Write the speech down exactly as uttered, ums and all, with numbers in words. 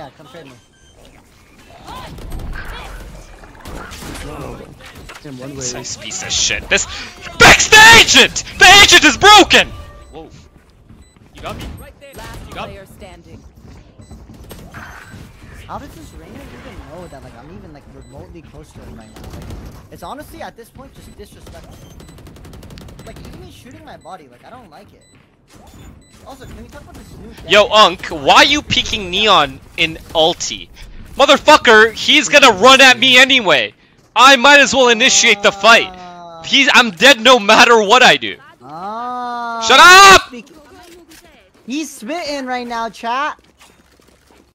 Yeah, come trade me. This piece of shit. This fix the agent! The agent is broken! Whoa. You got me? You got me? How does this Rainer even know that like I'm even like remotely close to him right now? Like, it's honestly at this point just disrespectful. Like even me shooting my body, like I don't like it. Also, can we talk about this new Yo, Unk, why you peeking Neon in ulti? Motherfucker, he's gonna run at me anyway. I might as well initiate the fight. He's I'm dead no matter what I do. Uh, Shut up! He's spitting right now, chat.